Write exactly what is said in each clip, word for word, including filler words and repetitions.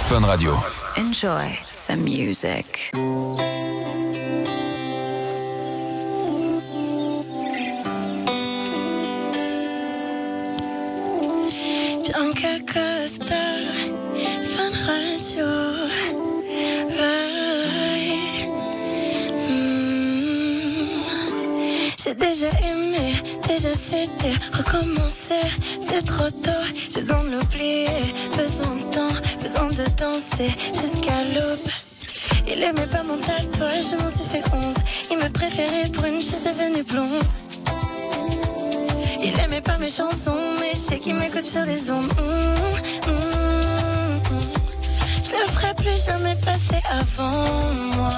Fun Radio. Enjoy the music. Bianca Costa, Fun Radio. Ouais. Mm. J'ai déjà aimé, déjà cédé, recommencer, c'est trop tôt. J'ai besoin de l'oublier, besoin de temps, besoin de danser jusqu'à l'aube. Il aimait pas mon tatouage, je m'en suis fait onze. Il me préférait pour une chute devenue blonde. Il aimait pas mes chansons, mais je sais qu'il m'écoute sur les ondes. Mmh, mmh, mmh. Je le ferai plus jamais passer avant moi.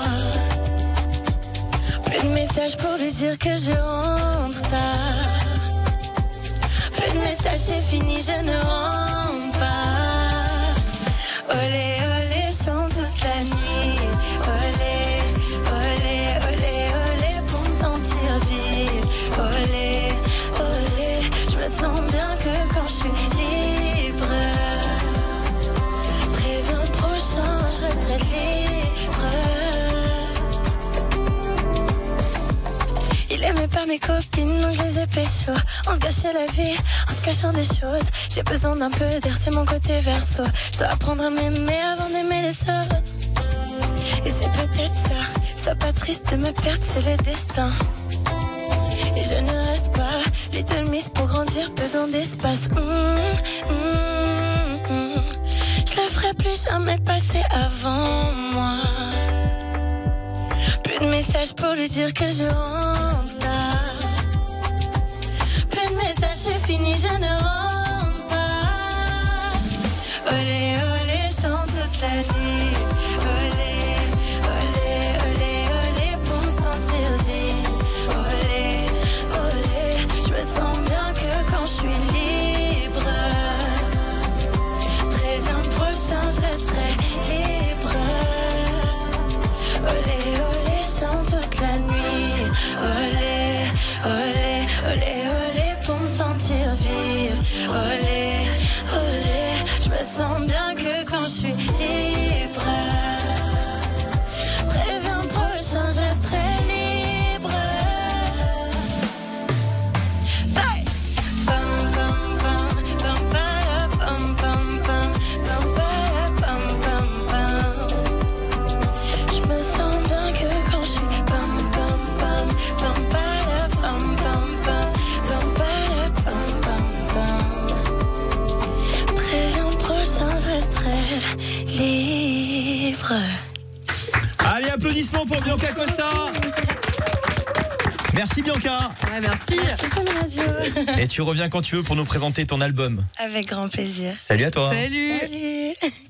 Plus de messages pour lui dire que je rentre tard. Plus de messages, c'est fini, je ne rentre pas. Olé, olé, chante toute la nuit. Olé, olé, olé, olé, pour me sentir vive. Olé, olé, je me sens bien que quand je suis libre. Préviens le prochain, je resterai libre. Il aimait pas mes copines, donc je les ai pécho. On se gâchait la vie en se cachant des choses. J'ai besoin d'un peu d'air, c'est mon côté verso. Je dois apprendre à m'aimer avant d'aimer les autres. Et c'est peut-être ça, sois pas triste de me perdre, c'est le destin. Et je ne reste pas, little miss pour grandir, besoin d'espace. Mmh, mmh, mmh. Je le ferai plus jamais passer avant moi. Plus de messages pour lui dire que je rentre tard. Plus de messages, c'est fini, je ne rentre pas. Olé, olé, chante toute la nuit. Olé, olé, olé, olé, pour me sentir vive. Olé, olé, je me sens bien que quand je suis libre. Préviens le prochain, je resterai libre. Olé, olé, chante toute la nuit. Olé, olé, olé, olé, pour me sentir vive. Olé, olé, je me sens bien que quand je suis libre. Préviens le prochain, je resterai libre. Hey! Pam, pam, pam, pam, pam, pam, pam, pam, pam, pam, pam, pam. Je me sens bien que quand je suis pam, pam, pam, pam, pam, pam, pam, pam, pam, pam, pam, pam. Préviens le prochain, je resterai libre. Allez, applaudissements pour Bianca Costa. Merci Bianca. Ouais, merci. Merci Fun Radio. Et tu reviens quand tu veux pour nous présenter ton album. Avec grand plaisir. Salut à toi. Salut. Salut.